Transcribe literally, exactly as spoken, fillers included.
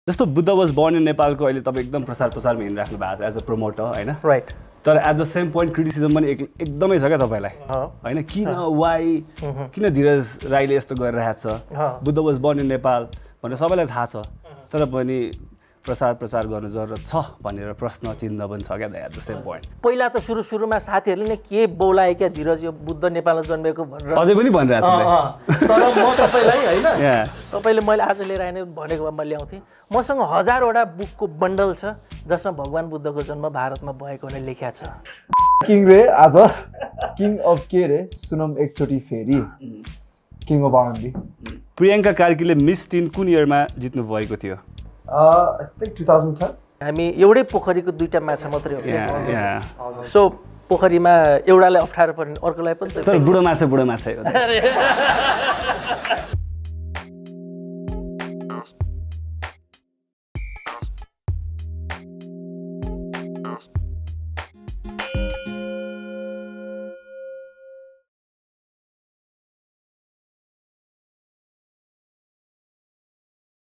जस्तो Buddha was born in नेपालको अहिले तपाईँ एकदम प्रसार प्रसारमा हिँडिराख्नु भएको छ एज अ प्रमोटर होइन राइट तर at the same point criticism पनि एकदमै छ क्या तपाईँलाई होइन किन वाइ किन धीरज राईले यस्तो गरिरहेको छ Buddha was born in Nepal भनेर सबैलाई थाहा छ तर पनि प्रसार प्रचार गर्नु जरुरत छ भनेर प्रश्न चिन्ह पनि छ क्या एट द सेम पोइन्ट पहिला त सुरु सुरुमा साथीहरूले नै के बोलाए क्या धीरज यो बुद्ध नेपालमा जन्मेको भनेर अझै पनि भनिरहेको छु तर म तपाईँलाई होइन तपाईँले मैले आज लिएर आएन भनेको भए मैले ल्याउँथेँ मसँग हजारवटा बुकको बन्डल छ जसमा भगवान् बुद्धको जन्म भारतमा भएको भने लेख्या छ किङ रे आज किङ अफ के रे सुनम एकचोटि फेरि किङ अफ आरएनबी प्रियङ्का कार्कीले मिस टिन कुन इयरमा जित्नु भएको थियो I think two thousand ten हामी एउटै पोखरीको दुईटा माछा मात्रै हो सो पोखरीमा एउटालाई अप्ठ्यारो पर्ने अर्कोलाई पनि तर बुढो माछा बुढो माछा हो